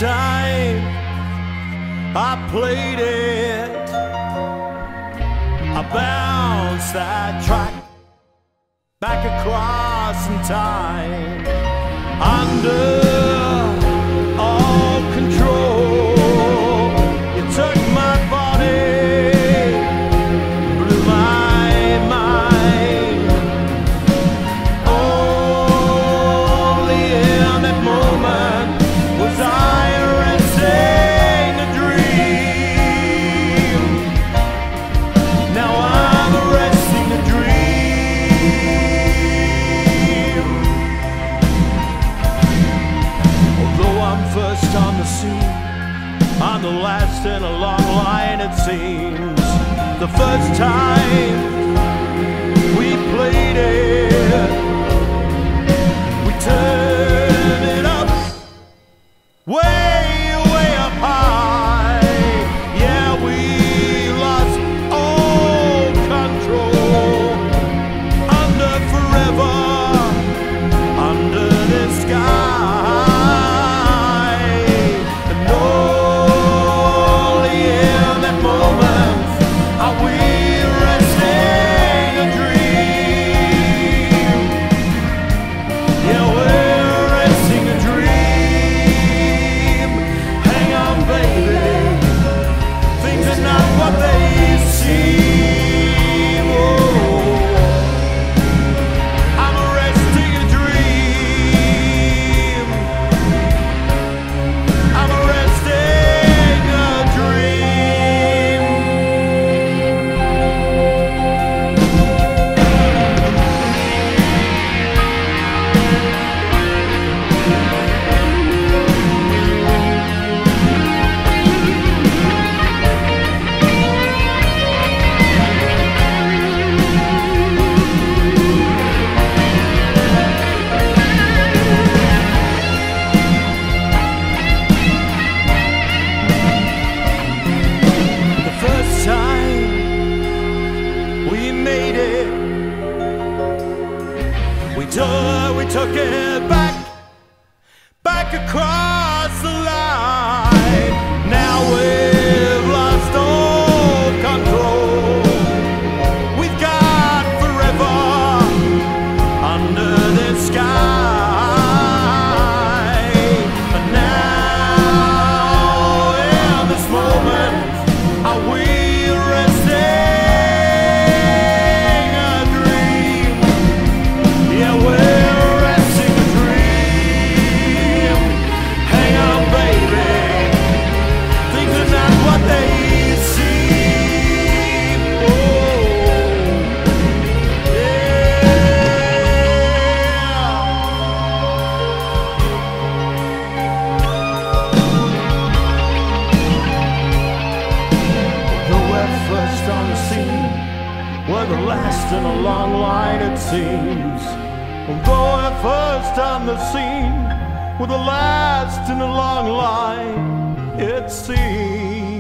time I played it, I bounced that track back across in time, under all control. You took my body, blew my mind. Only in that moment was I arresting a dream. Now I'm arresting a dream. Although I'm first on the scene, I'm the last in a long line, it seems. The first time we played it, we turned it up way, way up high. Yeah, we lost all control. Under forever, under the sky. And only in that moment are we resting a dream. Yeah, we're resting a dream. Hang on, baby, things are not what they seem. Oh, I'm arresting a dream. I'm arresting a dream. The first time we made it, we took it back across the line. Now we've lost all control. We've got forever under the sky. And now in this moment are we resting a dream. Yeah, we're resting a dream. Hang on, baby, things are not what they seem. Oh, yeah. Though we're first on the scene, we're the last in a long line, it seems. Although we're first on the scene, we're the last in a long line, it seems.